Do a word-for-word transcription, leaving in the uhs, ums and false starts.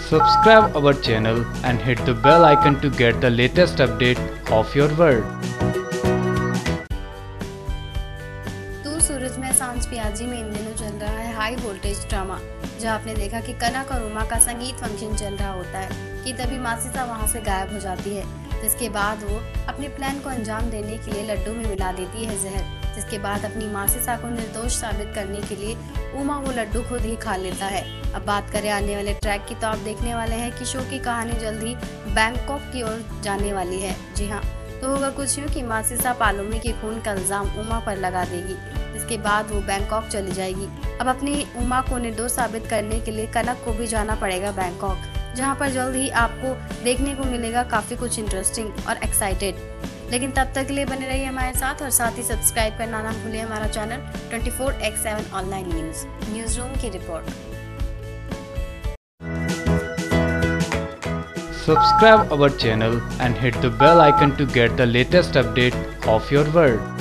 Subscribe our channel and hit the bell icon to get the latest update of your world. तो सूरज में सांझ Piazzi में इन दिनों चल रहा है हाई वोल्टेज ड्रामा, जहां आपने देखा कि कनक और उमा का संगीत फंक्शन चल रहा होता है कि तभी मासिसा वहां से गायब हो जाती है। जिसके बाद वो अपने प्लान को अंजाम देने के लिए लड्डू में मिला देती है जहर, जिसके बाद अपनी मासिसा को निर्दोष साबित करने के लिए उमा वो लड्डू खुद ही खा लेता है। अब बात करें आने वाले ट्रैक की, तो आप देखने वाले हैं कि शो की कहानी जल्द ही बैंकॉक की ओर जाने वाली है। जी हाँ, तो होगा कुछ यूँ कि मासिसा पालोमी के खून का इल्जाम उमा पर लगा देगी, जिसके बाद वो बैंकॉक चली जाएगी। अब अपनी उमा को निर्दोष साबित करने के लिए कनक को भी जाना पड़ेगा बैंकॉक, जहां पर जल्द ही आपको देखने को मिलेगा काफ़ी कुछ इंटरेस्टिंग और एक्साइटेड। लेकिन तब तक के लिए बने रहिए हमारे साथ और साथ ही सब्सक्राइब करना ना भूलिए हमारा channel twenty four X seven online news newsroom की रिपोर्ट। Subscribe our channel and hit the bell icon to get the latest update of your world.